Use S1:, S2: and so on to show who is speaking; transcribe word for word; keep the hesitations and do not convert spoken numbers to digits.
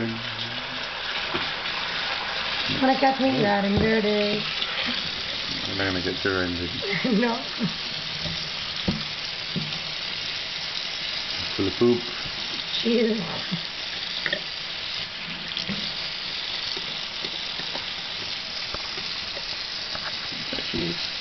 S1: Wanna catch me? Riding dirty.
S2: I'm not gonna get your engine.
S1: No.
S2: Full of poop.
S1: She is.
S2: Jeez.